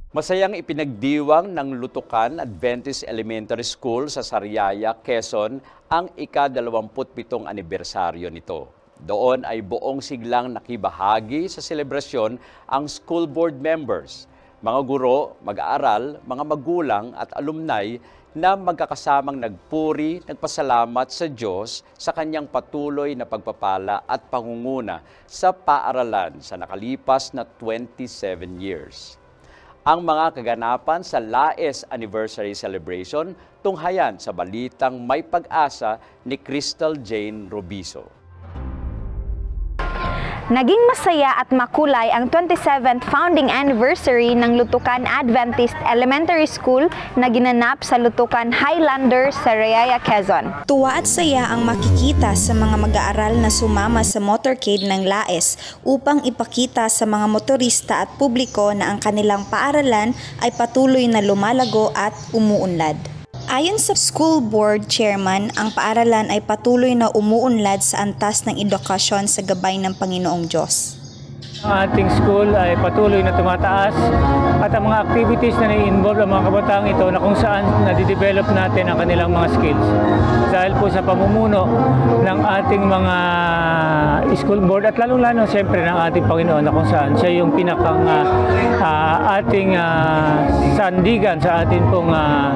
Masayang ipinagdiwang ng Lutukan Adventist Elementary School sa Sariaya, Quezon ang ika-27 anibersaryo nito. Doon ay buong siglang nakibahagi sa selebrasyon ang school board members, mga guro, mag-aaral, mga magulang at alumni na magkakasamang nagpuri, nagpasalamat sa Diyos sa kanyang patuloy na pagpapala at pangunguna sa paaralan sa nakalipas na 27 years. Ang mga kaganapan sa LAES Anniversary Celebration tunghayan sa balitang May Pag-asa ni Crystal Jane Robiso. Naging masaya at makulay ang 27th founding anniversary ng Lutukan Adventist Elementary School na ginanap sa Lutukan Highlander, Sariaya, Quezon. Tuwa at saya ang makikita sa mga mag-aaral na sumama sa motorcade ng LAES upang ipakita sa mga motorista at publiko na ang kanilang paaralan ay patuloy na lumalago at umuunlad. Ayon sa school board chairman, ang paaralan ay patuloy na umuunlad sa antas ng edukasyon sa gabay ng Panginoong Diyos. Ang ating school ay patuloy na tumataas at ang mga activities na nai-involve ang mga kabataang ito na kung saan nadidevelop natin ang kanilang mga skills. Dahil po sa pamumuno ng ating mga school board at lalong-lalo siyempre ng ating Panginoon na kung saan siya yung pinakang ating sandigan sa ating pong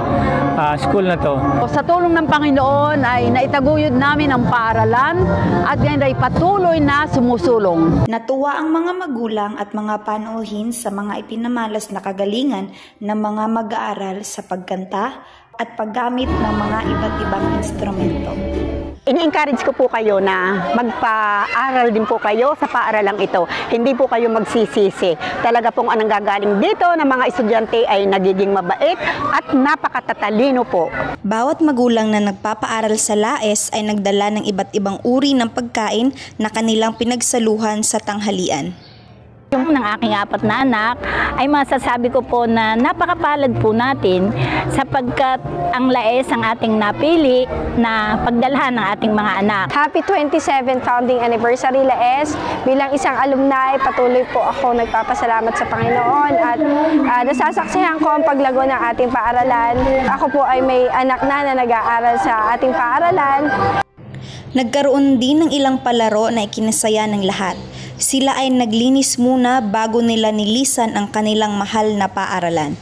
school na to. Sa tulong ng Panginoon ay naitaguyod namin ang paaralan at ngayon ay patuloy na sumusulong. Natuwa ang mga magulang at mga panuhin sa mga ipinamalas na kagalingan ng mga mag-aaral sa pagkanta at paggamit ng mga iba't ibang instrumento. Ini-encourage ko po kayo na magpa-aral din po kayo sa paaralang ito. Hindi po kayo magsisisi. Talaga pong anong gagaling dito ng mga estudyante ay nagiging mabait at napakatatalino po. Bawat magulang na nagpapaaral sa LAES ay nagdala ng iba't ibang uri ng pagkain na kanilang pinagsaluhan sa tanghalian. Yung ng aking 4 na anak ay masasabi ko po na napakapalad po natin sapagkat ang LAES ang ating napili na pagdalhan ng ating mga anak. Happy 27th founding anniversary LAES. Bilang isang alumni, patuloy po ako nagpapasalamat sa Panginoon at nasasaksihan ko ang paglago ng ating paaralan. Ako po ay may anak na nag-aaral sa ating paaralan. Nagkaroon din ng ilang palaro na ikinasaya ng lahat. Sila ay naglinis muna bago nila nilisan ang kanilang mahal na paaralan.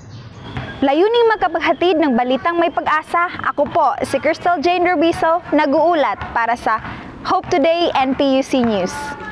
Layuning magkapaghatid ng balitang may pag-asa, ako po si Crystal Jane Robiso, nag-uulat para sa Hope Today NPUC News.